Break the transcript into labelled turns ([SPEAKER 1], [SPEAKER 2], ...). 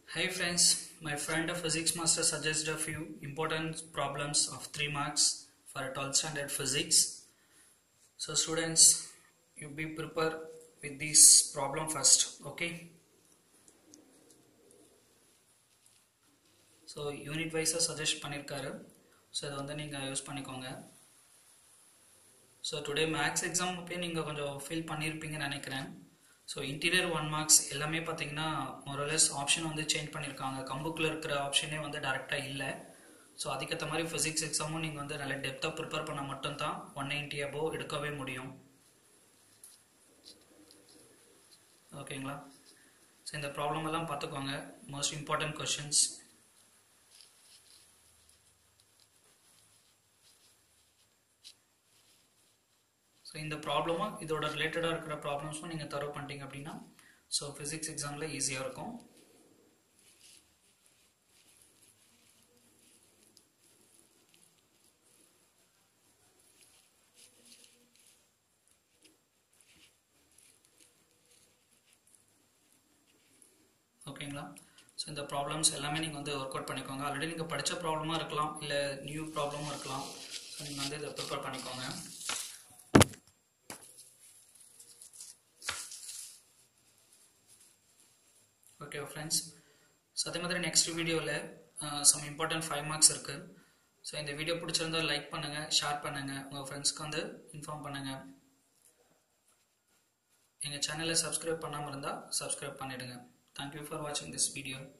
[SPEAKER 1] Hi friends, my friend of physics master suggested a few important problems of 3 marks for a 12th standard physics. So students, you be prepared with this problem first, okay? So unit wise suggest பண்ணிருக்காரு. So இத வந்து நீங்க use பண்ணிக்கோங்க. So today maths exam அப்பே நீங்க கொஞ்சம் feel பண்ணிருப்பீங்கன்னு நினைக்கிறேன். So interior 1 marks எல்லாமே பாத்தீங்கன்னா more or less ஆப்ஷன் வந்து சேஞ்ச் பண்ணிருக்காங்க. கம்புக்குள்ள இருக்கிற ஆப்ஷனே வந்து டைரக்டா இல்ல. So அதுக்கேத்த மாதிரி physics எக்ஸாமும் நீங்க வந்து நல்ல டெப்தா ப்ரிப்பேர் பண்ணா மட்டும் தான் 190 above எடுக்கவே முடியும். ஓகேங்களா? So இந்த ப்ராப்ளம் எல்லாம் பாத்துக்கோங்க. Most important questions. So இந்த ப்ராப்ளமும் இதோட ரிலேட்டடா இருக்கிற ப்ராப்ளம்ஸும் நீங்க தரவு பண்ணிட்டீங்க அப்படின்னா so physics எக்ஸாம்ல ஈஸியா இருக்கும். ஓகேங்களா? ஸோ இந்த ப்ராப்ளம்ஸ் எல்லாமே நீங்கள் வந்து ஒர்க் அவுட் பண்ணிக்கோங்க. ஆல்ரெடி நீங்கள் படித்த ப்ராப்ளமாக இருக்கலாம், இல்லை நியூ ப்ராப்ளமும் இருக்கலாம். ஸோ நீங்கள் வந்து இதை ப்ரிப்பேர் பண்ணிக்கோங்க. ஓகே ஃப்ரெண்ட்ஸ், ஸோ அதே மாதிரி நெக்ஸ்ட் வீடியோவில் சம் இம்பார்ட்டன்ட் 5 மார்க்ஸ் இருக்குது. ஸோ இந்த வீடியோ பிடிச்சிருந்தா லைக் பண்ணுங்கள், ஷேர் பண்ணுங்கள், உங்கள் ஃப்ரெண்ட்ஸ்க்கு வந்து இன்ஃபார்ம் பண்ணுங்கள். எங்கள் சேனலை சப்ஸ்கிரைப் பண்ணாமல் இருந்தால் சப்ஸ்கிரைப் பண்ணிவிடுங்க. Thank you for watching this video.